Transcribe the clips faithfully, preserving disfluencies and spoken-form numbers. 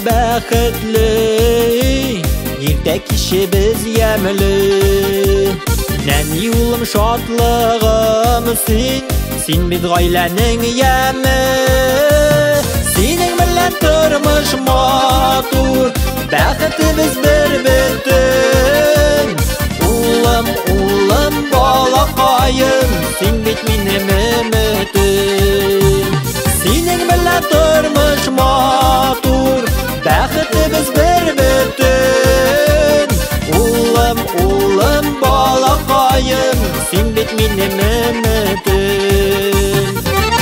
бәхетле, ерте кеше біз ямлы. Нәни улым шатлыгым син, син бит гаиләнең яме. Синең белән тормыш матур, бәхетебез бер бөтен. Улым, улым, балакаем, син бит минем өметем. Синең белән тормыш матур, бәхетебез бер бөтен. Улым, улым, балакаем, син бит минем өметем.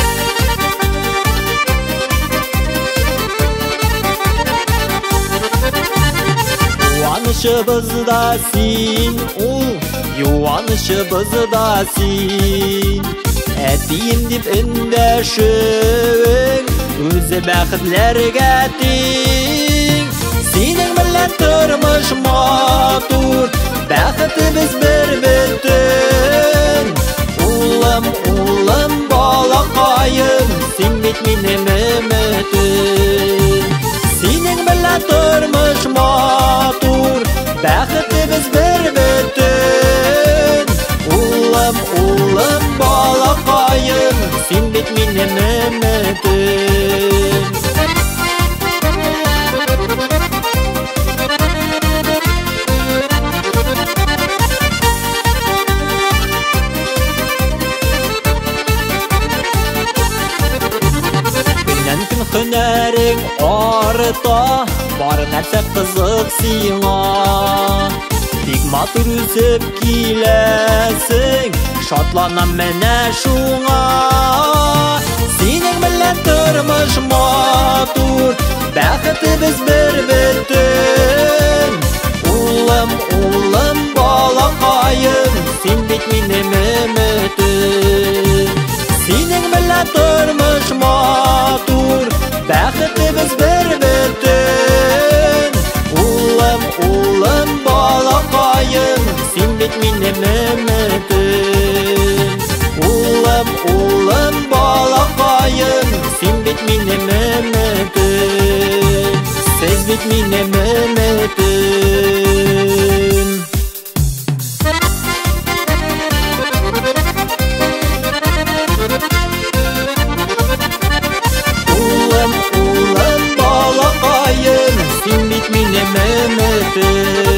Юанышыбызда син, ул юанышыбызда син. Әтием дип өндәшең, үзе бәхетләргә тиң. Синең белән тормыш матур, бәхетебез бер бөтен. Улым, улым, балакаем, син бит минем өметем. Синең белән тормыш матур, бәхетебез бер бөтен. Улым, улым, балакаем, син бит минем өметем. Һөнәрең арыта, бар нәрсә кызык сиңа. Бик матур үсеп киләсең, шатланам менә шуңа. Синең белән тормыш матур, бәхетебез бер бөтен. Улым, улым, балакаем, син бит минем өметем. Синең белән тормыш матур, бәхетебез бер бөтен. Улым, улым, балакаем, син бит минем өметем. Улым, улым, балакаем, син бит минем өметем. Сез бит минем өметем. Улым, улым, балакаем, син бит минем өметем.